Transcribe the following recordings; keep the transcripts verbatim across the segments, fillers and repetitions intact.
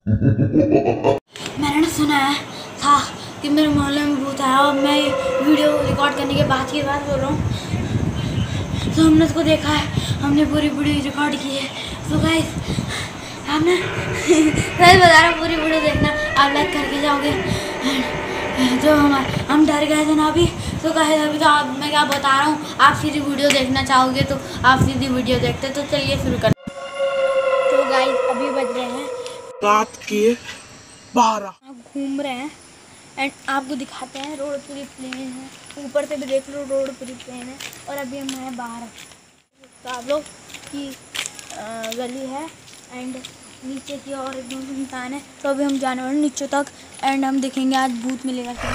मैंने ना सुना है था कि मेरे मोहल्ले में भूत आया और मैं वीडियो रिकॉर्ड करने के बाद की बात बोल रहा हूँ। तो हमने उसको देखा है, हमने पूरी वीडियो रिकॉर्ड की है। तो गाइस हमने सही बता रहा, पूरी वीडियो देखना, आप लाइक करके जाओगे। जो हम हम डर गए थे ना अभी, तो गाइस अभी तो आप मैं क्या बता रहा हूँ, आप सीधी वीडियो देखना चाहोगे तो आप सीधी वीडियो देखते। तो चलिए शुरू कर। तो गाइस अभी बज रहे हैं रात के बारह। आप घूम रहे हैं एंड आपको दिखाते हैं रोड पूरी प्लेन है, ऊपर से भी देख लो रोड पूरी प्लेन है। और अभी हम हैं बाहर, तो आप लोग की गली है एंड नीचे की और एकदम सुनसान है। तो अभी हम जाने वाले नीचे तक एंड हम देखेंगे आज भूत मिलेगा क्या।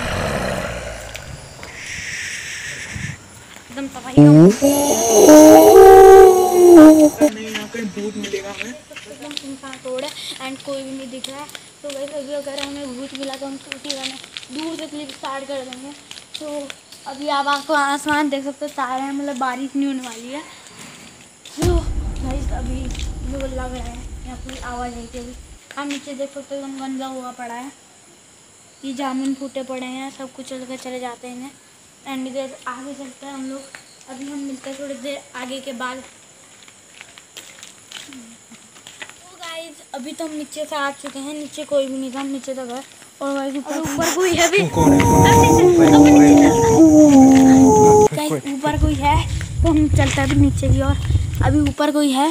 एकदम सफाई नहीं, यहाँ कहीं भूत मिलेगा हमें। एकदम सुनसान रोड है एंड कोई भी नहीं दिख रहा है। तो वैसे अभी अगर हमें भूत मिला तो हम टूटी रहना दूर से क्लिप स्टार्ट कर देंगे। तो अभी आप आपको आसमान देख सकते हो, तारे हैं, मतलब बारिश नहीं होने वाली है। तो गाइस अभी जो लग रहा है यहाँ पूरी आवाज़ आई थी। अभी आप नीचे देख सकते हो एकदम गंदा हुआ पड़ा है, ये जामुन फूटे पड़े हैं, सब कुछ चलकर चले जाते हैं एंड इधर आगे चलते हैं हम लोग। अभी हम मिलते हैं थोड़ी देर आगे के बाद। अभी तो हम नीचे से आ चुके हैं, नीचे कोई भी नहीं था, हम नीचे तक गए और भाई ऊपर कोई है भी, ऊपर कोई है तो हम चलते हैं नीचे की ओर। अभी ऊपर कोई है,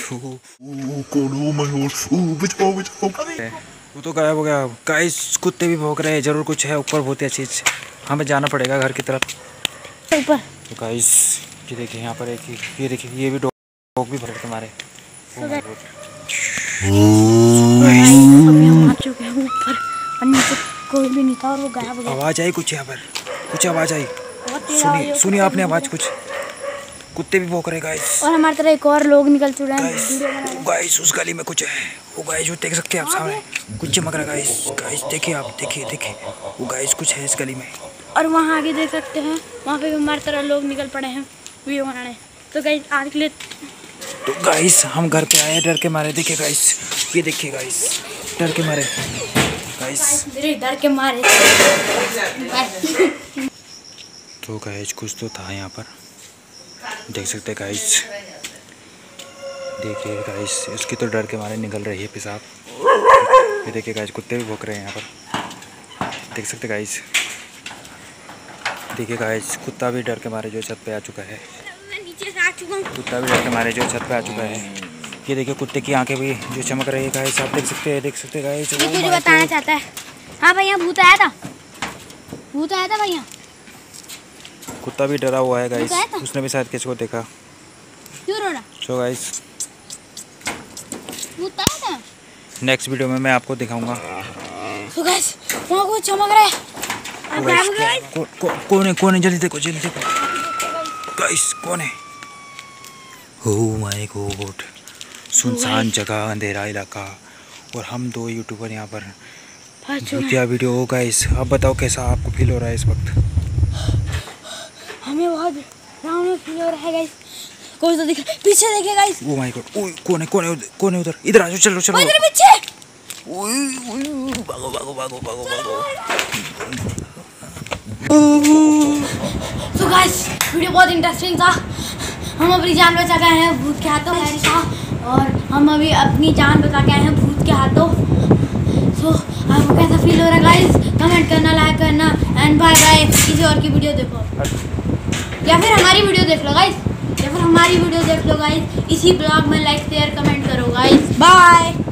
वो तो गायब हो गया। गाइस कुत्ते भी भौंक रहे हैं, जरूर कुछ है ऊपर, बहुत ही अच्छी चीज। हमें जाना पड़ेगा घर की तरफ ऊपर। तो गाइस ये देखिए यहाँ पर एक, ये देखिए ये भी डॉग भी भौंक तुम्हारे। अभी हम आ चुके हैं ऊपर और नीचे कोई भी नहीं था और वो गायब हो गया। आवाज आई कुछ, यहाँ पर कुछ आवाज आई, सुनिए सुनिए आपने आवाज कुछ, कुत्ते भी भौंक रहे गाइस। और हमारी तरह एक और लोग निकल चुके हैं गाइस। उस गली में कुछ है, वो गाइस जो देख सकते हैं आप सामने कुछ चमक रहा है गाइस। गाइस देखिए आप, देखिए देखिए वो गाइस कुछ है इस गली में। और वहाँ आगे देख सकते हैं, वहाँ पे भी हमारी तरह लोग निकल पड़े हैं वीडियो बनाने। तो गाइस आज के लिए तो गाइस हम घर पे आए डर के मारे। देखिए गाइस, ये देखिए गाइस, डर के मारे गाइस, डर के मारे। तो गाइस कुछ तो था यहाँ पर, देख सकते हैं गाइस। देखिए गाइस उसकी तो डर के मारे निकल रही है पेशाब। ये देखिए गाइस कुत्ते भी भौंक रहे हैं यहाँ पर, देख सकते गाइस। देखिए गाइस कुत्ता भी डर के मारे जो छत पे आ चुका है। नीचे से आ चुका हूँ, कुत्ता भी डर के मारे जो छत पे आ चुका है। ये देखिए कुत्ते की आंखें भी जो चमक रही है गाइस, आप देख सकते हैं, देख सकते हैं गाइस। कुछ बताना चाहता है। हाँ भैया भूत आया था, भूत आया था भैया। कुत्ता भी डरा हुआ है गाइस, उसने भी शायद किसी को देखा। क्यों रो रहा? तो गाइस भूत आया था। नेक्स्ट वीडियो में मैं आपको दिखाऊंगा। तो गाइस वहाँ कुछ चमक रहा है। को, को, कौन है, कौन है, जल्दी देखो जल्दी देखो गाइस, कौन है? ओह माय गॉड, सुनसान जगह, अंधेरा इलाका और हम दो यूट्यूबर यहाँ पर भूतिया वीडियो हो गाइस। अब बताओ कैसा आपको फील हो रहा है इस वक्त? हमें बहुत राउंड में फील हो रहा है गाइस। कोई तो दिख, पीछे देखिए गाइस। ओह माय गॉड, ओए कौन है, कौन है, कौन है उधर? इधर आ जाओ, चलो चलो इधर पीछे। ओए ओए भागो भागो भागो भागो भागो। तो गाइस वीडियो बहुत इंटरेस्टिंग था, हम अपनी जान बचा के आए हैं भूत के हाथों था और हम अभी अपनी जान बचा के आए हैं भूत के हाथों। तो आपको कैसा फील हो रहा है गाइस? कमेंट करना, लाइक करना एंड बाय बाय। किसी और की वीडियो देखो या फिर हमारी वीडियो देख लो गाइस, या फिर हमारी वीडियो देख लो गाइस। इसी ब्लॉग में लाइक शेयर कमेंट करो गाइस। बाय।